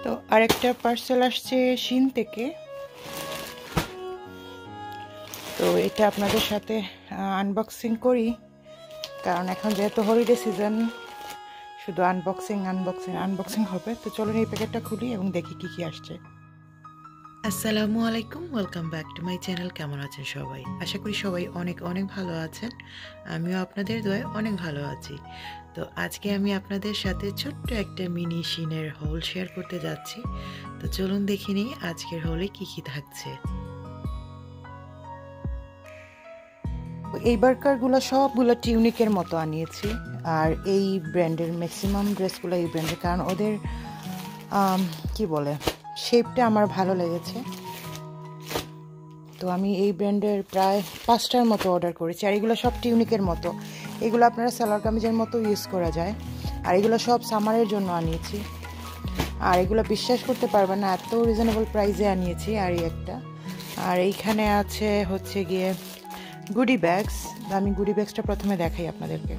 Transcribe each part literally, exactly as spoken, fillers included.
তো আরেকটা পার্সেল আসছে শিন থেকে। তো এটা আপনাদের সাথে আনবক্সিং করি, কারণ এখন যেহেতু হলিডে সিজন শুধু আনবক্সিং আনবক্সিং আনবক্সিং হবে। তো চলুন এই প্যাকেটটা খুলি এবং দেখি কি কি আসছে। আসসালামু আলাইকুম, welcome back to my channel. কেমন আছেন সবাই? আশা করি সবাই অনেক অনেক ভালো আছেন। আমিও আপনাদের দোয়ায় অনেক ভালো আছি। তো আজকে আমি আপনাদের সাথে ছোট্ট একটা মিনি শিনের হল শেয়ার করতে যাচ্ছি। তো চলুন দেখে নিই আজকের হলে কি কি থাকছে। এই বার্কারগুলো সবগুলো টিউনিকের মতো আনিয়েছি, আর এই ব্র্যান্ডের ম্যাক্সিমাম ড্রেসগুলো এই ব্র্যান্ডের, কারণ ওদের কি বলে শেপটা আমার ভালো লেগেছে। তো আমি এই ব্র্যান্ডের প্রায় পাঁচটার মতো অর্ডার করেছি, আর এগুলো সব টিউনিকের মতো। এগুলো আপনারা সালোয়ার কামিজের মতো ইউজ করা যায়, আর এগুলো সব সামারের জন্য আনিয়েছি। আর এগুলো বিশ্বাস করতে পারবেন না, এত রিজনেবল প্রাইসে আনিয়েছি। আর এই একটা, আর এইখানে আছে হচ্ছে গিয়ে গুডি ব্যাগস। আমি গুডি ব্যাগসটা প্রথমে দেখাই আপনাদেরকে।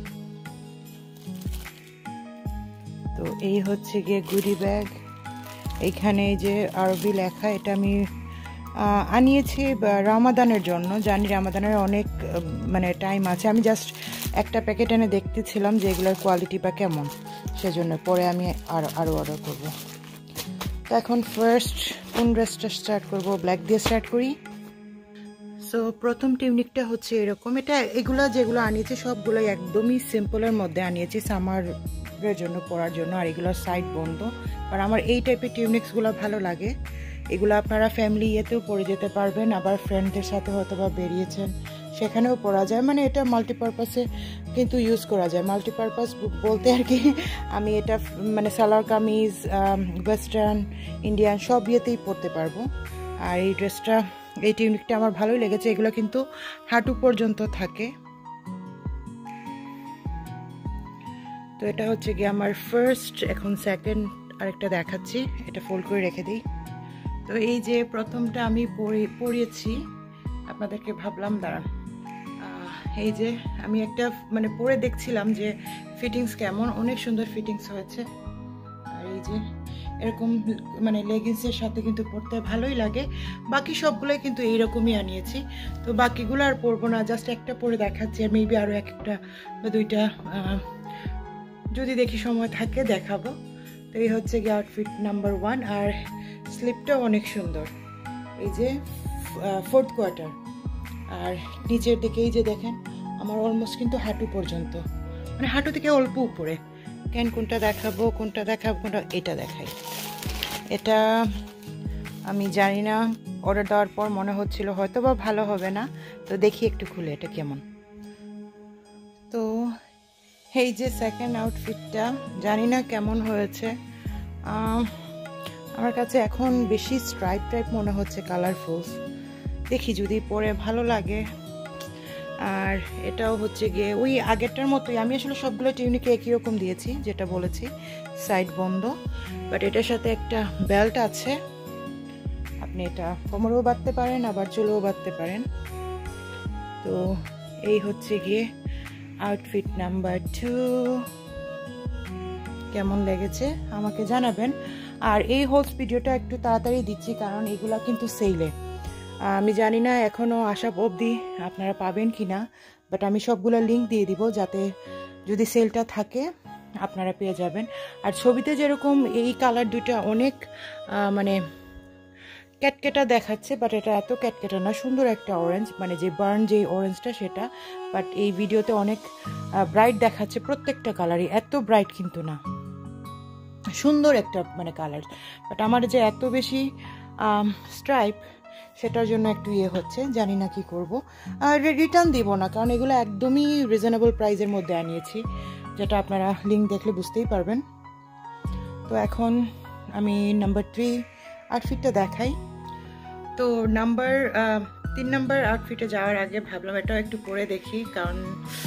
তো এই হচ্ছে গিয়ে গুডি ব্যাগ। এইখানে যে আরবি লেখা, এটা আমি আনিয়েছি রামাদানের জন্য। জানি রামাদানের অনেক মানে টাইম আছে, আমি জাস্ট একটা প্যাকেট এনে দেখতেছিলাম যে এগুলোর কোয়ালিটি বা কেমন, সেজন্য পরে আমি আর আরও অর্ডার করব। তো এখন ফার্স্ট কোন ড্রেসটা স্টার্ট করব? ব্ল্যাক দিয়ে স্টার্ট করি। সো প্রথম টিউনিকটা হচ্ছে এরকম। এটা এগুলো যেগুলো আনিয়েছি সবগুলোই একদমই সিম্পলের মধ্যে আনিয়েছি সামারের জন্য পরার জন্য। আর এগুলোর সাইড বন্ধ, কারণ আমার এই টাইপের টিউনিক্সগুলো ভালো লাগে। এগুলো আপনারা ফ্যামিলি ইয়েতেও পরে যেতে পারবেন, আবার ফ্রেন্ডদের সাথে হয়তো বা বেরিয়েছেন সেখানেও পরা যায়। মানে এটা মাল্টিপারপাসে কিন্তু ইউজ করা যায়। মাল্টিপারপাস বলতে আর কি, আমি এটা মানে সালোয়ার কামিজ, ওয়েস্টার্ন, ইন্ডিয়ান সব ইয়েতেই পরতে পারবো। আর এই ড্রেসটা, এই টিউনিকটা আমার ভালোই লেগেছে। এগুলো কিন্তু হাঁটু পর্যন্ত থাকে। তো এটা হচ্ছে গিয়ে আমার ফার্স্ট। এখন সেকেন্ড আরেকটা দেখাচ্ছি, এটা ফোল্ড করে রেখে দিই। তো এই যে প্রথমটা আমি পরিয়েছি আপনাদেরকে, ভাবলাম দাঁড়ান এই যে আমি একটা মানে পরে দেখছিলাম যে ফিটিংস কেমন। অনেক সুন্দর ফিটিংস হয়েছে। আর এই যে এরকম মানে লেগিংসের সাথে কিন্তু পরতে ভালোই লাগে। বাকি সবগুলোই কিন্তু এইরকমই আনিয়েছি। তো বাকিগুলো আর পরবো না, জাস্ট একটা পরে দেখাচ্ছি। আর মেবি আরও এক একটা বা দুইটা যদি দেখি সময় থাকে দেখাবো। তো এই হচ্ছে গিয়ে আউটফিট নাম্বার ওয়ান। আর স্লিপটাও অনেক সুন্দর, এই যে ফোর্থ কোয়ার্টার। আর নিচের দিকে এই যে দেখেন আমার অলমোস্ট কিন্তু হাঁটু পর্যন্ত, মানে হাঁটু থেকে অল্প উপরে। কেন কোনটা দেখাবো কোনটা দেখাবো কোনটা, এটা দেখাই। এটা আমি জানি না, অর্ডার দেওয়ার পর মনে হচ্ছিল হয়তো বা ভালো হবে না। তো দেখি একটু খুলে এটা কেমন। তো এই যে সেকেন্ড আউটফিটটা, জানি না কেমন হয়েছে। আমার কাছে এখন বেশি স্ট্রাইপ টাইপ মনে হচ্ছে, কালারফুল। দেখি যদি পরে ভালো লাগে। আর এটাও হচ্ছে গিয়ে ওই আগেরটার মতোই। আমি আসলে সবগুলো টিউনিকে একই রকম দিয়েছি, যেটা বলেছি সাইড বন্ধ। বাট এটার সাথে একটা বেল্ট আছে, আপনি এটা কোমরেও বাঁধতে পারেন আবার চুলেও বাঁধতে পারেন। তো এই হচ্ছে গিয়ে আউটফিট নাম্বার টু। কেমন লেগেছে আমাকে জানাবেন। আর এই হোলস ভিডিওটা একটু তাড়াতাড়ি দিচ্ছি, কারণ এগুলা কিন্তু সেলে। আমি জানি না এখনও আসা অবধি আপনারা পাবেন কি না, বাট আমি সবগুলো লিঙ্ক দিয়ে দিব, যাতে যদি সেলটা থাকে আপনারা পেয়ে যাবেন। আর ছবিতে যেরকম এই কালার দুইটা অনেক মানে ক্যাটকেটা দেখাচ্ছে, বাট এটা এত ক্যাটকেটা না, সুন্দর একটা অরেঞ্জ, মানে যে বার্ন যে অরেঞ্জটা সেটা। বাট এই ভিডিওতে অনেক ব্রাইট দেখাচ্ছে, প্রত্যেকটা কালারই এত ব্রাইট কিন্তু না, সুন্দর একটা মানে কালার। বাট আমার যে এত বেশি স্ট্রাইপ, সেটার জন্য একটু ইয়ে হচ্ছে, জানি না কি করব। আর রিটার্ন দিব না, কারণ এগুলো একদমই রিজনেবল প্রাইসের মধ্যে আনিয়েছি, যেটা আপনারা লিঙ্ক দেখলে বুঝতেই পারবেন। তো এখন আমি নাম্বার থ্রি আউটফিটটা দেখাই। তো নাম্বার তিন নাম্বার আউটফিটে যাওয়ার আগে ভাবলাম এটাও একটু পরে দেখি, কারণ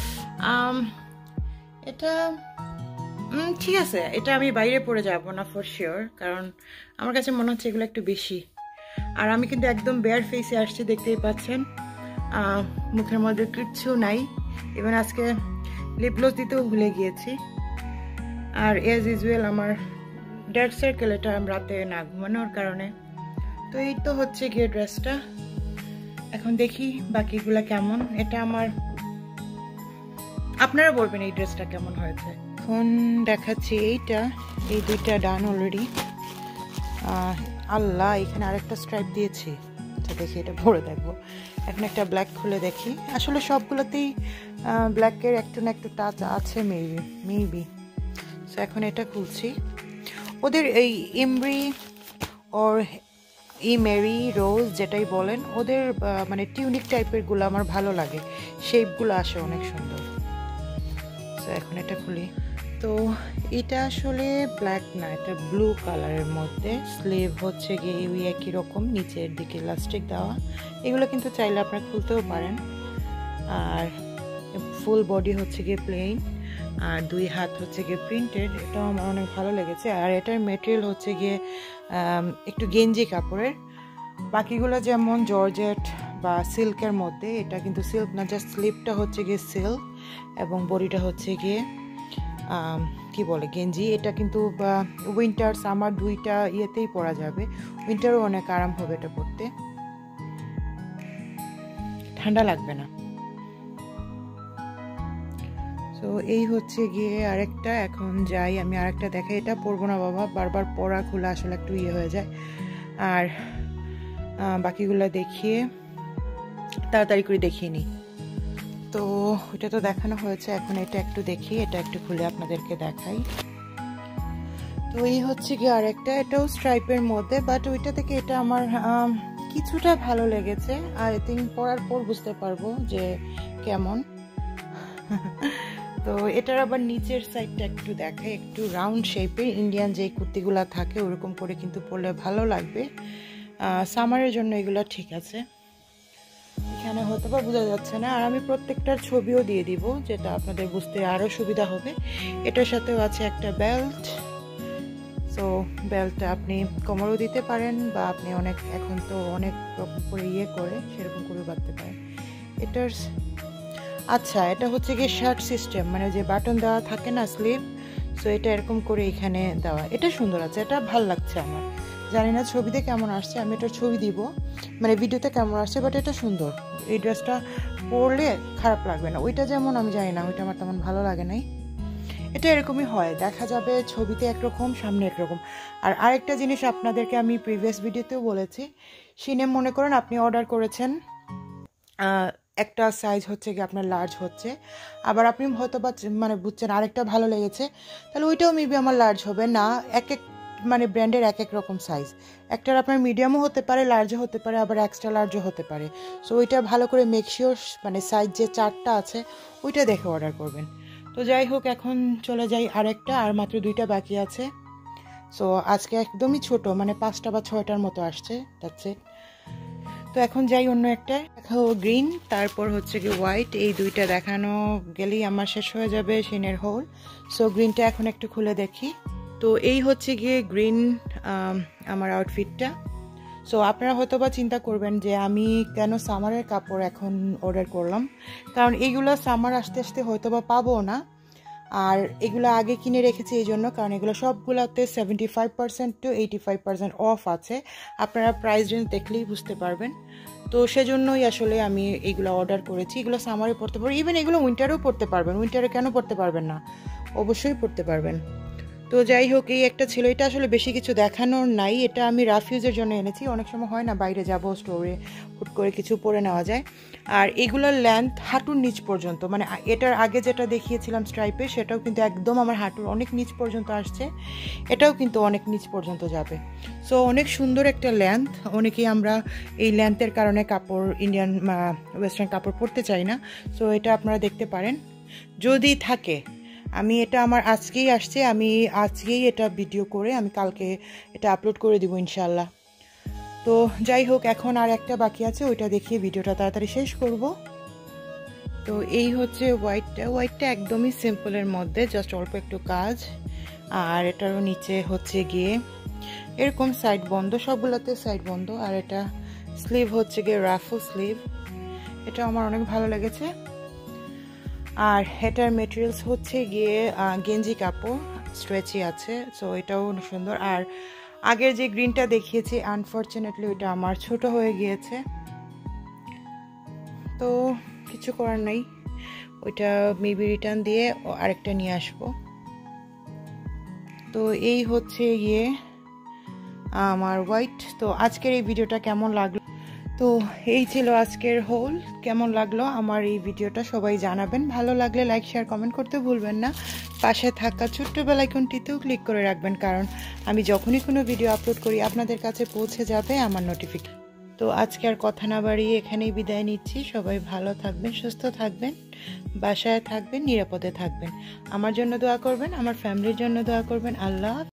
এটা ঠিক আছে, এটা আমি বাইরে পরে যাব না ফর শিওর, কারণ আমার কাছে মনে হচ্ছে এগুলো একটু বেশি। আর আমি কিন্তু একদম বেয়ার ফেসে আসছি, দেখতেই পাচ্ছেন মুখের মধ্যে কিচ্ছু নাই। ইভেন আজকে লিপ গ্লস দিতেও ভুলে গিয়েছি। আর এজ ইউজুয়াল আমার ডার্ক সার্কেল, এটা রাতে না ঘুমানোর কারণে। তো এই তো হচ্ছে গিয়ে ড্রেসটা। এখন দেখি বাকিগুলা কেমন। এটা আমার, আপনারা বলবেন এই ড্রেসটা কেমন হয়েছে। এখন দেখাচ্ছি এইটা, এই দুইটা ডান অলরেডি। আল্লাহ, এখানে আরেকটা স্ট্রাইপ দিয়েছি, আচ্ছা দেখি এটা ভরে দেখবো। এখন একটা ব্ল্যাক খুলে দেখি। আসলে সবগুলোতেই ব্ল্যাকের একটু না একটু টাচ আছে মেবি মেবি সো এখন এটা খুলছি। ওদের এই এমব্রি ওর ই মেরি রোজ যেটাই বলেন, ওদের মানে টিউনিক টাইপের গুলো আমার ভালো লাগে, শেপগুলো আসে অনেক সুন্দর। তো এখন এটা খুলি। তো এটা আসলে ব্ল্যাক না, এটা ব্লু কালারের মধ্যে। স্লিভ হচ্ছে গিয়ে ওই একই রকম, নিচের দিকে ইলাস্টিক দেওয়া। এগুলো কিন্তু চাইলে আপনারা খুলতেও পারেন। আর ফুল বডি হচ্ছে গিয়ে প্লেন, আর দুই হাত হচ্ছে গিয়ে প্রিন্টেড। এটাও আমার অনেক ভালো লেগেছে। আর এটার মেটেরিয়াল হচ্ছে গিয়ে একটু গেঞ্জি কাপড়ের। বাকিগুলো যেমন জর্জেট বা সিল্কের মধ্যে, এটা কিন্তু সিল্ক না, জাস্ট স্লিভটা হচ্ছে গিয়ে সিল্ক এবং বডিটা হচ্ছে গিয়ে কি বলে গেঞ্জি। এটা কিন্তু উইন্টার সামার দুইটা ইয়েতেই পরা যাবে। উইন্টারও অনেক আরাম হবে এটা পরতে, ঠান্ডা লাগবে না। তো এই হচ্ছে গিয়ে আরেকটা। এখন যাই আমি আরেকটা দেখে। এটা পরবো না বাবা, বারবার পরা খোলা আসলে একটু ইয়ে হয়ে যায়। আর বাকিগুলো দেখিয়ে তাড়াতাড়ি করে দেখিয়ে নিই। তো ওইটা তো দেখানো হয়েছে, এখন এটা একটু দেখি, এটা একটু খুলে আপনাদেরকে দেখাই। তো এই হচ্ছে গিয়ে আরেকটা, এটাও স্ট্রাইপের মধ্যে, বাট ওইটা থেকে এটা আমার কিছুটা ভালো লেগেছে। আর আই থিঙ্ক পরার পর বুঝতে পারবো যে কেমন। তো এটার আবার নিচের সাইডটা একটু দেখাই, একটু রাউন্ড শেপের। ইন্ডিয়ান যে কুর্তিগুলো থাকে ওরকম করে কিন্তু পরলে ভালো লাগবে। সামারের জন্য এগুলো ঠিক আছে। এখানে হয়তো বা বোঝা যাচ্ছে না। আর আমি প্রত্যেকটার ছবিও দিয়ে দিব, যেটা আপনাদের বুঝতে আরও সুবিধা হবে। এটার সাথেও আছে একটা বেল্ট। সো বেল্টটা আপনি কোমরও দিতে পারেন, বা আপনি অনেক এখন তো অনেক রকম করে ইয়ে করে সেরকম করে বাঁধতে পারেন। এটার আচ্ছা, এটা হচ্ছে গিয়ে শার্ট সিস্টেম, মানে যে বাটন দেওয়া থাকে না স্লিভ, সো এটা এরকম করে এখানে দেওয়া। এটা সুন্দর আছে, এটা ভাল লাগছে আমার। জানি না ছবিতে কেমন আসছে, আমি এটার ছবি দিব, মানে ভিডিওতে কেমন আসছে, বাট এটা সুন্দর। এই ড্রেসটা পরলে খারাপ লাগবে না। ওইটা যেমন আমি জানি না, ওইটা আমার তেমন ভালো লাগে নাই। এটা এরকমই হয়, দেখা যাবে ছবিতে একরকম, সামনে একরকম। আর আরেকটা জিনিস আপনাদেরকে আমি প্রিভিয়াস ভিডিওতেও বলেছি, সিনে মনে করেন আপনি অর্ডার করেছেন, একটা সাইজ হচ্ছে কি আপনার লার্জ হচ্ছে, আবার আপনি হয়তো বা মানে বুঝছেন আরেকটা ভালো লেগেছে, তাহলে ওইটাও মেবি আমার লার্জ হবে না। এক এক মানে ব্র্যান্ডের এক এক রকম সাইজ, একটার আপনার মিডিয়ামও হতে পারে, লার্জও হতে পারে, আবার এক্সট্রা লার্জও হতে পারে। সো ওইটা ভালো করে মেক শিওর, মানে সাইজ যে চারটা আছে ওইটা দেখে অর্ডার করবেন। তো যাই হোক, এখন চলে যাই আরেকটা, আর মাত্র দুইটা বাকি আছে। সো আজকে একদমই ছোট, মানে পাঁচটা বা ছয়টার মতো আসছে, দ্যাটস ইট। তো এখন যাই অন্য একটা, দেখো গ্রিন, তারপর হচ্ছে কি হোয়াইট। এই দুইটা দেখানো গেলেই আমার শেষ হয়ে যাবে সিনের হোল। সো গ্রিনটা এখন একটু খুলে দেখি। তো এই হচ্ছে গিয়ে গ্রিন আমার আউটফিটটা। সো আপনারা হয়তো বা চিন্তা করবেন যে আমি কেন সামারের কাপড় এখন অর্ডার করলাম, কারণ এইগুলো সামার আসতে আসতে হয়তো বা পাবো না। আর এগুলো আগে কিনে রেখেছি এই জন্য, কারণ এগুলো সবগুলোতে seventy five percent to eighty five percent off আছে। আপনারা প্রাইস রেঞ্জ দেখলেই বুঝতে পারবেন। তো সেজন্যই আসলে আমি এইগুলো অর্ডার করেছি। এগুলো সামারে পরতে পারবেন, ইভেন এগুলো উইন্টারেও পরতে পারবেন। উইন্টারে কেন পরতে পারবেন না, অবশ্যই পরতে পারবেন। তো যাই হোক, এই একটা ছিল। এটা আসলে বেশি কিছু দেখানোর নাই, এটা আমি রাফ ইউজের জন্য এনেছি। অনেক সময় হয় না বাইরে যাব স্টোরে, হুট করে কিছু পরে নেওয়া যায়। আর এগুলোর লেন্থ হাঁটুর নিচ পর্যন্ত, মানে এটার আগে যেটা দেখিয়েছিলাম স্ট্রাইপে, সেটাও কিন্তু একদম আমার হাঁটুর অনেক নিচ পর্যন্ত আসছে, এটাও কিন্তু অনেক নিচ পর্যন্ত যাবে। সো অনেক সুন্দর একটা লেন্থ। অনেকেই আমরা এই লেন্থের কারণে কাপড়, ইন্ডিয়ান ওয়েস্টার্ন কাপড় পরতে চাই না। সো এটা আপনারা দেখতে পারেন যদি থাকে। আমি এটা আমার আজকেই আসছে, আমি আজকেই এটা ভিডিও করে আমি কালকে এটা আপলোড করে দিব ইনশাল্লাহ। তো যাই হোক, এখন আর একটা বাকি আছে, ওইটা দেখিয়ে ভিডিওটা তাড়াতাড়ি শেষ করব। তো এই হচ্ছে হোয়াইটটা। হোয়াইটটা একদমই সিম্পলের মধ্যে, জাস্ট অল্প একটু কাজ। আর এটারও নিচে হচ্ছে গিয়ে এরকম সাইড বন্ধ, সবগুলোতে সাইড বন্ধ। আর এটা স্লিভ হচ্ছে গিয়ে রাফল স্লিভ, এটা আমার অনেক ভালো লেগেছে। আর এটার মেটেরিয়ালস হচ্ছে গিয়ে গেঞ্জি কাপড়, স্ট্রেচি আছে, সো এটাও সুন্দর। আর আগের যে গ্রিনটা দেখিয়েছি আনফর্চুনেটলি ওইটা আমার ছোট হয়ে গিয়েছে, তো কিছু করার নাই, ওইটা মেবি রিটার্ন দিয়ে আরেকটা নিয়ে আসবো। তো এই হচ্ছে গিয়ে আমার হোয়াইট। তো আজকের এই ভিডিওটা কেমন লাগলো, তো এই ছিল আজকের হোল। কেমন লাগলো আমার এই ভিডিওটা সবাই জানাবেন। ভালো লাগলে লাইক শেয়ার কমেন্ট করতে ভুলবেন না। পাশে থাকা ছোট্ট বেল আইকনটিতেও ক্লিক করে রাখবেন, কারণ আমি যখনই কোনো ভিডিও আপলোড করি আপনাদের কাছে পৌঁছে যাবে আমার নোটিফিকেশন। তো আজকে আর কথা না বাড়িয়ে এখানেই বিদায় নিচ্ছি। সবাই ভালো থাকবেন, সুস্থ থাকবেন, বাসায় থাকবেন, নিরাপদে থাকবেন। আমার জন্য দোয়া করবেন, আমার ফ্যামিলির জন্য দোয়া করবেন। আল্লাহ।